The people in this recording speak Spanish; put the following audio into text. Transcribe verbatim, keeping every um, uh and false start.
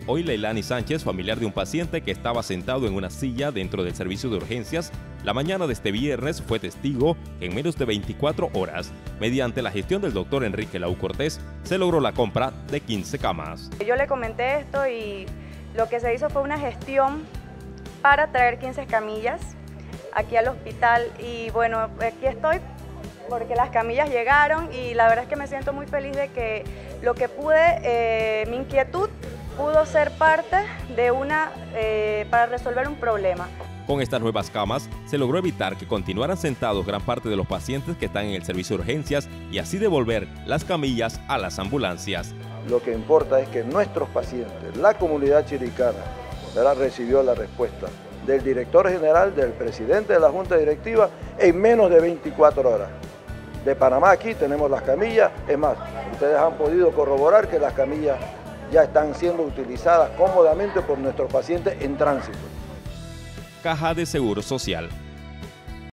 Hoy Leilani Sánchez, familiar de un paciente que estaba sentado en una silla dentro del servicio de urgencias, la mañana de este viernes fue testigo que en menos de veinticuatro horas, mediante la gestión del doctor Enrique Lau Cortés, se logró la compra de quince camas. Yo le comenté esto y lo que se hizo fue una gestión para traer quince camillas aquí al hospital y bueno, aquí estoy porque las camillas llegaron y la verdad es que me siento muy feliz de que lo que pude, eh, mi inquietud pudo ser parte de una, eh, para resolver un problema. Con estas nuevas camas se logró evitar que continuaran sentados gran parte de los pacientes que están en el servicio de urgencias y así devolver las camillas a las ambulancias. Lo que importa es que nuestros pacientes, la comunidad chiricana, ¿verdad?, recibió la respuesta del director general, del presidente de la Junta Directiva en menos de veinticuatro horas. De Panamá aquí tenemos las camillas, es más, ustedes han podido corroborar que las camillas ya están siendo utilizadas cómodamente por nuestros pacientes en tránsito. Caja de Seguro Social.